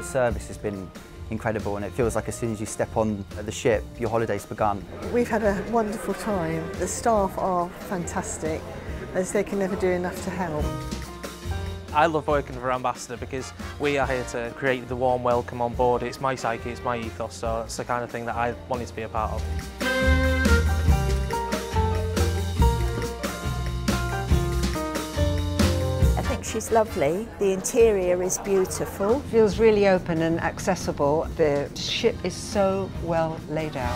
service has been incredible, and it feels like as soon as you step on the ship, your holiday's begun. We've had a wonderful time. The staff are fantastic, as they can never do enough to help. I love working for Ambassador because we are here to create the warm welcome on board. It's my psyche, it's my ethos, so it's the kind of thing that I wanted to be a part of. I think she's lovely. The interior is beautiful. Feels really open and accessible. The ship is so well laid out.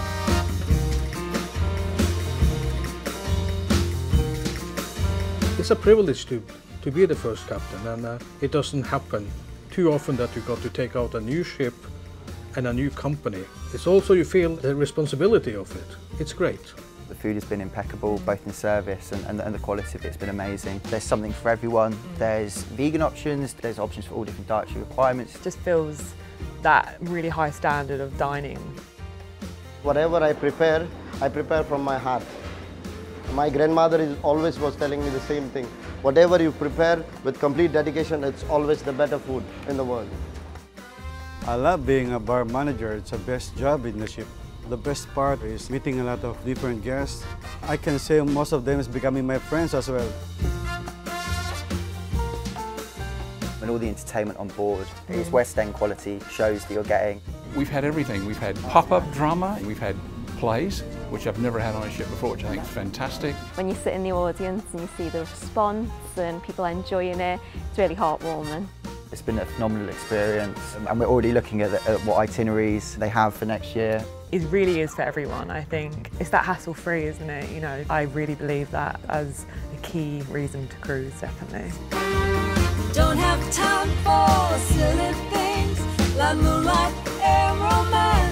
It's a privilege to be the first captain, and it doesn't happen too often that you got to take out a new ship and a new company. It's also you feel the responsibility of it. It's great. The food has been impeccable, both in service and the quality of it's been amazing. There's something for everyone. There's vegan options, there's options for all different dietary requirements. It just feels that really high standard of dining. Whatever I prepare from my heart. My grandmother always was telling me the same thing. Whatever you prepare with complete dedication, it's always the better food in the world. I love being a bar manager. It's the best job in the ship. The best part is meeting a lot of different guests. I can say most of them is becoming my friends as well. And all the entertainment on board is West End quality shows that you're getting. We've had everything. We've had pop-up drama, we've had plays, which I've never had on a ship before, which I think is fantastic. When you sit in the audience and you see the response and people enjoying it, it's really heartwarming. It's been a phenomenal experience, and we're already looking at what itineraries they have for next year. It really is for everyone, I think. It's that hassle-free, isn't it? You know, I really believe that as a key reason to cruise, definitely. Don't have time for silly things like moonlight and romance.